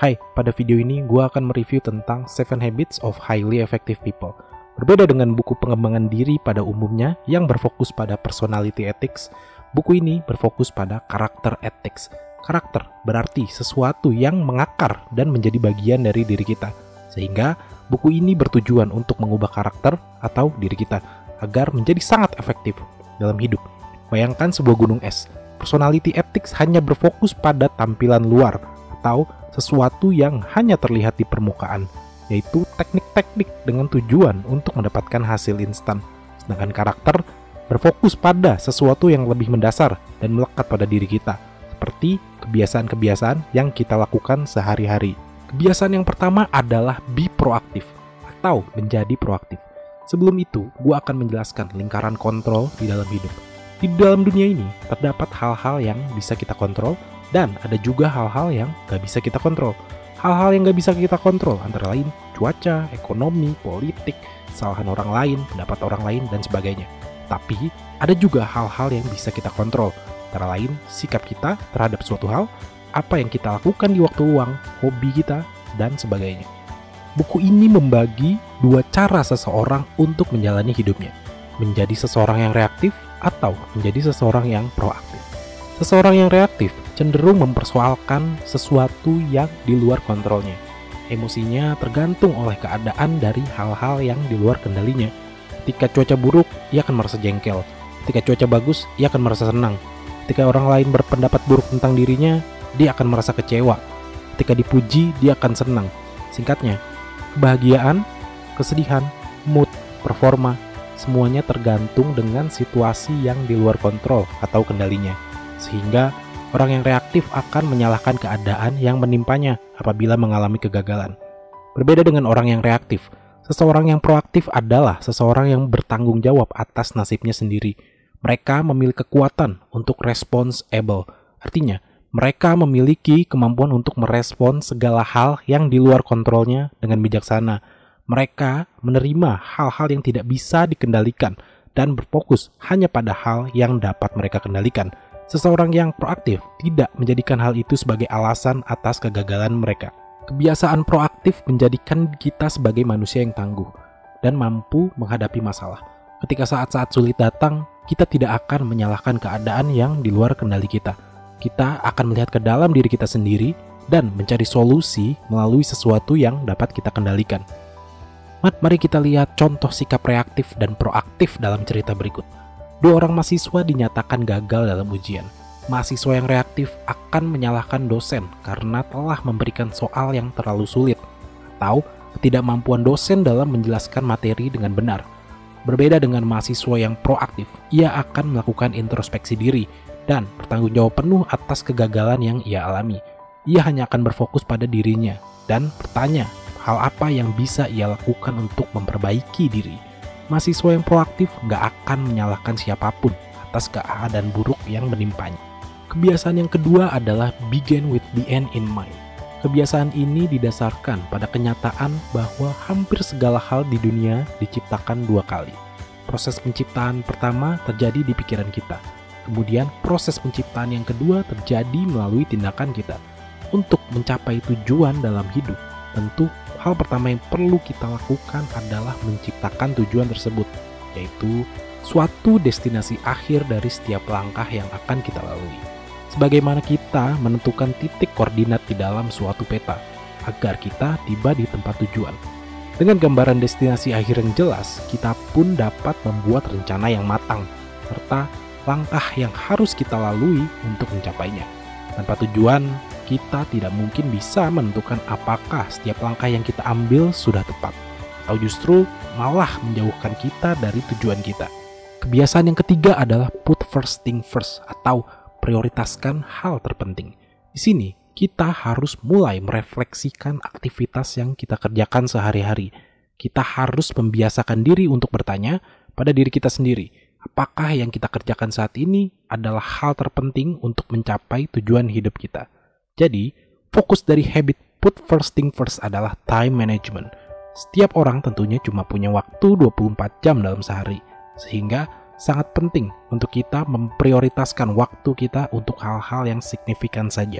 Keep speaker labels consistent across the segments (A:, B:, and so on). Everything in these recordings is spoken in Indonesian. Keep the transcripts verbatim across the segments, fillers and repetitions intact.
A: Hai, pada video ini gue akan mereview tentang seven Habits of Highly Effective People. Berbeda dengan buku pengembangan diri pada umumnya yang berfokus pada personality ethics, buku ini berfokus pada karakter ethics. Karakter berarti sesuatu yang mengakar dan menjadi bagian dari diri kita. Sehingga buku ini bertujuan untuk mengubah karakter atau diri kita agar menjadi sangat efektif dalam hidup. Bayangkan sebuah gunung es. Personality ethics hanya berfokus pada tampilan luar atau sesuatu yang hanya terlihat di permukaan, yaitu teknik-teknik dengan tujuan untuk mendapatkan hasil instan. Sedangkan karakter berfokus pada sesuatu yang lebih mendasar dan melekat pada diri kita, seperti kebiasaan-kebiasaan yang kita lakukan sehari-hari. Kebiasaan yang pertama adalah be proaktif atau menjadi proaktif. Sebelum itu, gue akan menjelaskan lingkaran kontrol di dalam hidup. Di dalam dunia ini, terdapat hal-hal yang bisa kita kontrol, dan ada juga hal-hal yang gak bisa kita kontrol. Hal-hal yang gak bisa kita kontrol antara lain cuaca, ekonomi, politik, kesalahan orang lain, pendapat orang lain, dan sebagainya. Tapi ada juga hal-hal yang bisa kita kontrol, antara lain sikap kita terhadap suatu hal, apa yang kita lakukan di waktu luang, hobi kita, dan sebagainya. Buku ini membagi dua cara seseorang untuk menjalani hidupnya, menjadi seseorang yang reaktif atau menjadi seseorang yang proaktif. Seseorang yang reaktif cenderung mempersoalkan sesuatu yang di luar kontrolnya. Emosinya tergantung oleh keadaan dari hal-hal yang di luar kendalinya. Ketika cuaca buruk, ia akan merasa jengkel. Ketika cuaca bagus, ia akan merasa senang. Ketika orang lain berpendapat buruk tentang dirinya, dia akan merasa kecewa. Ketika dipuji, dia akan senang. Singkatnya, kebahagiaan, kesedihan, mood, performa, semuanya tergantung dengan situasi yang di luar kontrol atau kendalinya. Sehingga orang yang reaktif akan menyalahkan keadaan yang menimpanya apabila mengalami kegagalan. Berbeda dengan orang yang reaktif, seseorang yang proaktif adalah seseorang yang bertanggung jawab atas nasibnya sendiri. Mereka memiliki kekuatan untuk responsible. Artinya, mereka memiliki kemampuan untuk merespon segala hal yang di luar kontrolnya dengan bijaksana. Mereka menerima hal-hal yang tidak bisa dikendalikan dan berfokus hanya pada hal yang dapat mereka kendalikan. Seseorang yang proaktif tidak menjadikan hal itu sebagai alasan atas kegagalan mereka. Kebiasaan proaktif menjadikan kita sebagai manusia yang tangguh dan mampu menghadapi masalah. Ketika saat-saat sulit datang, kita tidak akan menyalahkan keadaan yang di luar kendali kita. Kita akan melihat ke dalam diri kita sendiri dan mencari solusi melalui sesuatu yang dapat kita kendalikan. Mari kita lihat contoh sikap reaktif dan proaktif dalam cerita berikut. Dua orang mahasiswa dinyatakan gagal dalam ujian. Mahasiswa yang reaktif akan menyalahkan dosen karena telah memberikan soal yang terlalu sulit, atau ketidakmampuan dosen dalam menjelaskan materi dengan benar. Berbeda dengan mahasiswa yang proaktif, ia akan melakukan introspeksi diri dan bertanggung jawab penuh atas kegagalan yang ia alami. Ia hanya akan berfokus pada dirinya dan bertanya hal apa yang bisa ia lakukan untuk memperbaiki diri. Mahasiswa yang proaktif gak akan menyalahkan siapapun atas keadaan buruk yang menimpanya. Kebiasaan yang kedua adalah begin with the end in mind. Kebiasaan ini didasarkan pada kenyataan bahwa hampir segala hal di dunia diciptakan dua kali. Proses penciptaan pertama terjadi di pikiran kita. Kemudian proses penciptaan yang kedua terjadi melalui tindakan kita. Untuk mencapai tujuan dalam hidup, tentu hal pertama yang perlu kita lakukan adalah menciptakan tujuan tersebut, yaitu suatu destinasi akhir dari setiap langkah yang akan kita lalui. Sebagaimana kita menentukan titik koordinat di dalam suatu peta, agar kita tiba di tempat tujuan. Dengan gambaran destinasi akhir yang jelas, kita pun dapat membuat rencana yang matang, serta langkah yang harus kita lalui untuk mencapainya. Tanpa tujuan, kita tidak mungkin bisa menentukan apakah setiap langkah yang kita ambil sudah tepat, atau justru malah menjauhkan kita dari tujuan kita. Kebiasaan yang ketiga adalah put first thing first, atau prioritaskan hal terpenting. Di sini, kita harus mulai merefleksikan aktivitas yang kita kerjakan sehari-hari. Kita harus membiasakan diri untuk bertanya pada diri kita sendiri, apakah yang kita kerjakan saat ini adalah hal terpenting untuk mencapai tujuan hidup kita. Jadi, fokus dari habit put first thing first adalah time management. Setiap orang tentunya cuma punya waktu dua puluh empat jam dalam sehari, sehingga sangat penting untuk kita memprioritaskan waktu kita untuk hal-hal yang signifikan saja.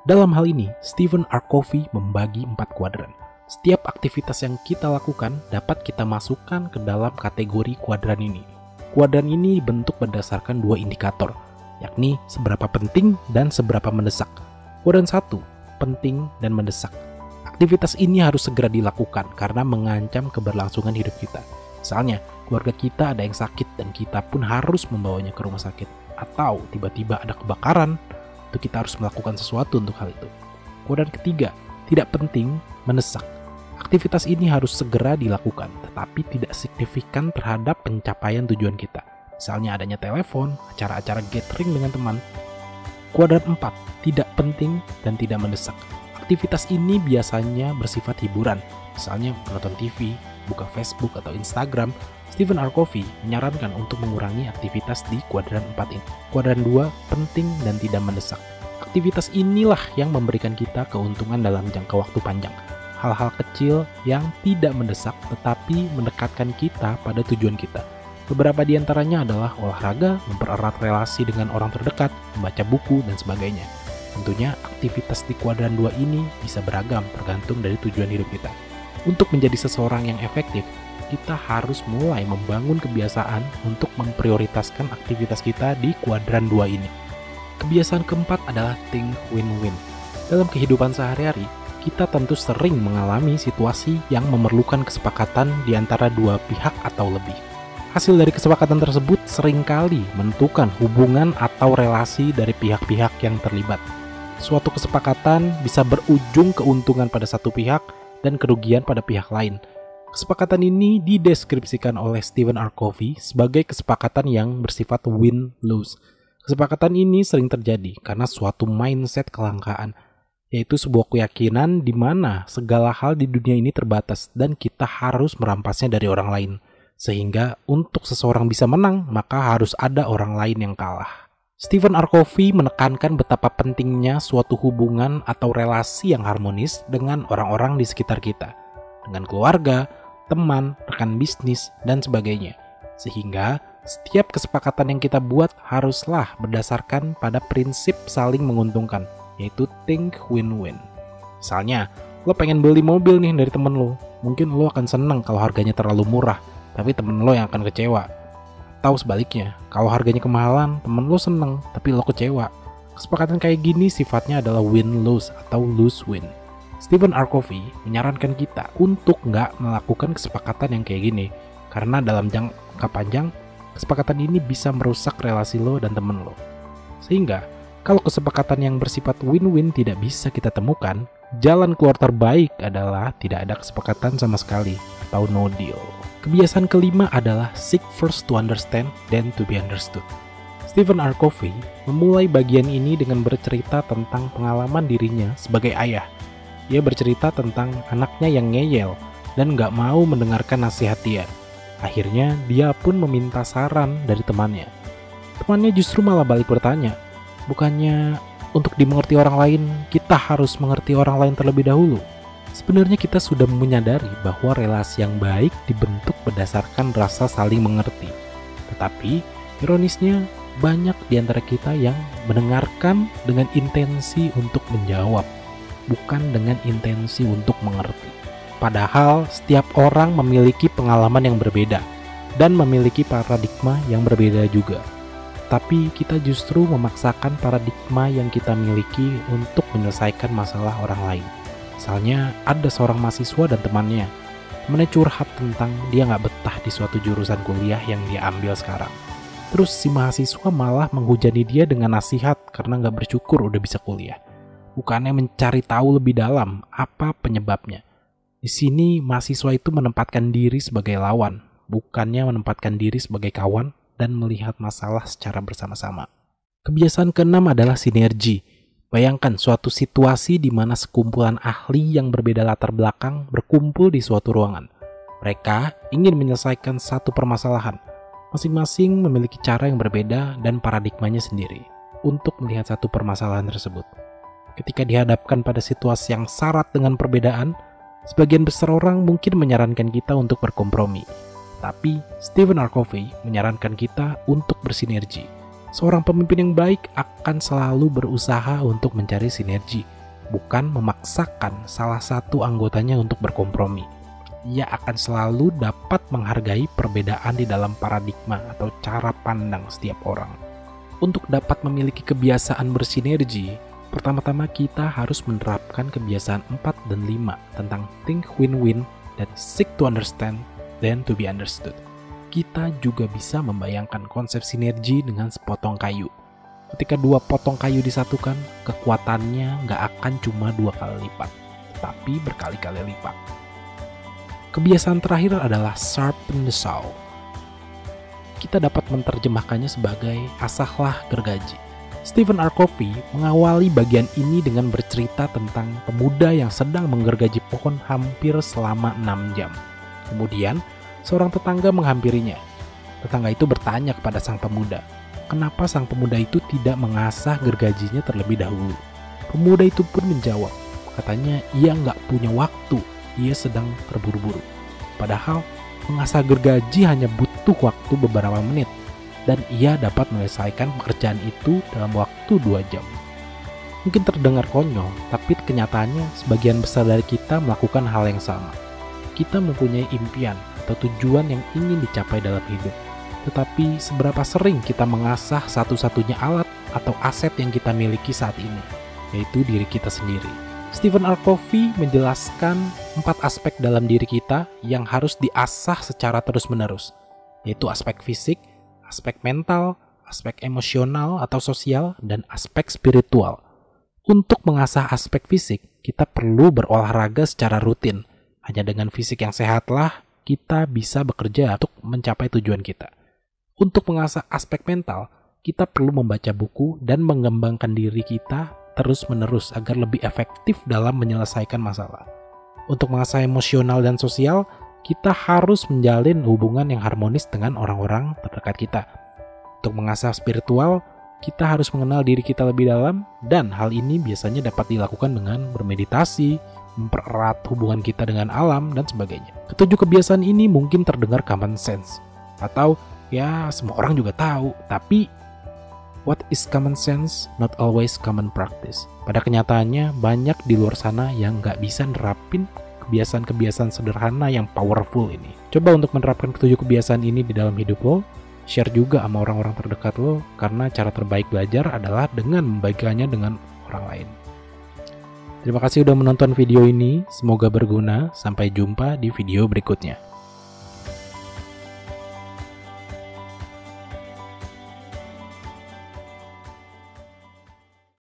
A: Dalam hal ini, Stephen R. Covey membagi empat kuadran. Setiap aktivitas yang kita lakukan dapat kita masukkan ke dalam kategori kuadran ini. Kuadran ini dibentuk berdasarkan dua indikator, yakni seberapa penting dan seberapa mendesak. Kuadran satu, penting dan mendesak. Aktivitas ini harus segera dilakukan karena mengancam keberlangsungan hidup kita. Misalnya, keluarga kita ada yang sakit dan kita pun harus membawanya ke rumah sakit. Atau tiba-tiba ada kebakaran, itu kita harus melakukan sesuatu untuk hal itu. Kuadran ketiga, tidak penting, mendesak. Aktivitas ini harus segera dilakukan, tetapi tidak signifikan terhadap pencapaian tujuan kita. Misalnya adanya telepon, acara-acara gathering dengan teman. Kuadran empat, tidak penting dan tidak mendesak. Aktivitas ini biasanya bersifat hiburan, misalnya menonton T V, buka Facebook atau Instagram. Stephen R. Covey menyarankan untuk mengurangi aktivitas di kuadran empat ini. Kuadran dua, penting dan tidak mendesak. Aktivitas inilah yang memberikan kita keuntungan dalam jangka waktu panjang. Hal-hal kecil yang tidak mendesak tetapi mendekatkan kita pada tujuan kita. Beberapa di antaranya adalah olahraga, mempererat relasi dengan orang terdekat, membaca buku, dan sebagainya. Tentunya aktivitas di kuadran dua ini bisa beragam tergantung dari tujuan hidup kita. Untuk menjadi seseorang yang efektif, kita harus mulai membangun kebiasaan untuk memprioritaskan aktivitas kita di kuadran dua ini. Kebiasaan keempat adalah think win-win. Dalam kehidupan sehari-hari, kita tentu sering mengalami situasi yang memerlukan kesepakatan di antara dua pihak atau lebih. Hasil dari kesepakatan tersebut seringkali menentukan hubungan atau relasi dari pihak-pihak yang terlibat. Suatu kesepakatan bisa berujung keuntungan pada satu pihak dan kerugian pada pihak lain. Kesepakatan ini dideskripsikan oleh Stephen R. Covey sebagai kesepakatan yang bersifat win-lose. Kesepakatan ini sering terjadi karena suatu mindset kelangkaan, yaitu sebuah keyakinan di mana segala hal di dunia ini terbatas dan kita harus merampasnya dari orang lain. Sehingga untuk seseorang bisa menang, maka harus ada orang lain yang kalah. Stephen R. Covey menekankan betapa pentingnya suatu hubungan atau relasi yang harmonis dengan orang-orang di sekitar kita, dengan keluarga, teman, rekan bisnis, dan sebagainya. Sehingga setiap kesepakatan yang kita buat haruslah berdasarkan pada prinsip saling menguntungkan, yaitu think win-win. Misalnya, lo pengen beli mobil nih dari temen lo. Mungkin lo akan senang kalau harganya terlalu murah, tapi temen lo yang akan kecewa. Atau sebaliknya, kalau harganya kemahalan, temen lo senang, tapi lo kecewa. Kesepakatan kayak gini sifatnya adalah win-lose atau lose-win. Stephen R. Covey menyarankan kita untuk nggak melakukan kesepakatan yang kayak gini, karena dalam jangka panjang, kesepakatan ini bisa merusak relasi lo dan temen lo. Sehingga, kalau kesepakatan yang bersifat win-win tidak bisa kita temukan, jalan keluar terbaik adalah tidak ada kesepakatan sama sekali atau no deal. Kebiasaan kelima adalah seek first to understand, then to be understood. Stephen R. Covey memulai bagian ini dengan bercerita tentang pengalaman dirinya sebagai ayah. Ia bercerita tentang anaknya yang ngeyel dan gak mau mendengarkan nasihat dia. Akhirnya dia pun meminta saran dari temannya. Temannya justru malah balik bertanya, bukannya untuk dimengerti orang lain, kita harus mengerti orang lain terlebih dahulu. Sebenarnya kita sudah menyadari bahwa relasi yang baik dibentuk berdasarkan rasa saling mengerti. Tetapi, ironisnya, banyak di antara kita yang mendengarkan dengan intensi untuk menjawab, bukan dengan intensi untuk mengerti. Padahal, setiap orang memiliki pengalaman yang berbeda dan memiliki paradigma yang berbeda juga. Tapi kita justru memaksakan paradigma yang kita miliki untuk menyelesaikan masalah orang lain. Misalnya ada seorang mahasiswa dan temannya. Temannya curhat tentang dia gak betah di suatu jurusan kuliah yang dia ambil sekarang. Terus si mahasiswa malah menghujani dia dengan nasihat karena gak bersyukur udah bisa kuliah. Bukannya mencari tahu lebih dalam apa penyebabnya. Di sini mahasiswa itu menempatkan diri sebagai lawan, bukannya menempatkan diri sebagai kawan dan melihat masalah secara bersama-sama. Kebiasaan keenam adalah sinergi. Bayangkan suatu situasi di mana sekumpulan ahli yang berbeda latar belakang berkumpul di suatu ruangan. Mereka ingin menyelesaikan satu permasalahan. Masing-masing memiliki cara yang berbeda dan paradigmanya sendiri untuk melihat satu permasalahan tersebut. Ketika dihadapkan pada situasi yang syarat dengan perbedaan, sebagian besar orang mungkin menyarankan kita untuk berkompromi. Tapi Stephen R. Covey menyarankan kita untuk bersinergi. Seorang pemimpin yang baik akan selalu berusaha untuk mencari sinergi, bukan memaksakan salah satu anggotanya untuk berkompromi. Ia akan selalu dapat menghargai perbedaan di dalam paradigma atau cara pandang setiap orang. Untuk dapat memiliki kebiasaan bersinergi, pertama-tama kita harus menerapkan kebiasaan empat dan lima tentang think win-win dan seek to understand then to be understood. Kita juga bisa membayangkan konsep sinergi dengan sepotong kayu. Ketika dua potong kayu disatukan, kekuatannya nggak akan cuma dua kali lipat, tapi berkali-kali lipat. Kebiasaan terakhir adalah sharpen the saw. Kita dapat menerjemahkannya sebagai asahlah gergaji. Stephen R. Covey mengawali bagian ini dengan bercerita tentang pemuda yang sedang menggergaji pohon hampir selama enam jam. Kemudian, seorang tetangga menghampirinya. Tetangga itu bertanya kepada sang pemuda, kenapa sang pemuda itu tidak mengasah gergajinya terlebih dahulu. Pemuda itu pun menjawab, katanya ia nggak punya waktu, ia sedang terburu-buru. Padahal, mengasah gergaji hanya butuh waktu beberapa menit, dan ia dapat menyelesaikan pekerjaan itu dalam waktu dua jam. Mungkin terdengar konyol, tapi kenyataannya sebagian besar dari kita melakukan hal yang sama. Kita mempunyai impian atau tujuan yang ingin dicapai dalam hidup. Tetapi seberapa sering kita mengasah satu-satunya alat atau aset yang kita miliki saat ini, yaitu diri kita sendiri. Stephen R. Covey menjelaskan empat aspek dalam diri kita yang harus diasah secara terus-menerus, yaitu aspek fisik, aspek mental, aspek emosional atau sosial, dan aspek spiritual. Untuk mengasah aspek fisik, kita perlu berolahraga secara rutin. Hanya dengan fisik yang sehatlah kita bisa bekerja untuk mencapai tujuan kita. Untuk mengasah aspek mental, kita perlu membaca buku dan mengembangkan diri kita terus-menerus agar lebih efektif dalam menyelesaikan masalah. Untuk mengasah emosional dan sosial, kita harus menjalin hubungan yang harmonis dengan orang-orang terdekat kita. Untuk mengasah spiritual, kita harus mengenal diri kita lebih dalam, dan hal ini biasanya dapat dilakukan dengan bermeditasi, mempererat hubungan kita dengan alam, dan sebagainya. Ketujuh kebiasaan ini mungkin terdengar common sense, atau ya semua orang juga tahu, tapi what is common sense not always common practice. Pada kenyataannya, banyak di luar sana yang nggak bisa nerapin kebiasaan-kebiasaan sederhana yang powerful ini. Coba untuk menerapkan ketujuh kebiasaan ini di dalam hidup lo, share juga sama orang-orang terdekat lo, karena cara terbaik belajar adalah dengan membagikannya dengan orang lain. Terima kasih udah menonton video ini, semoga berguna. Sampai jumpa di video berikutnya.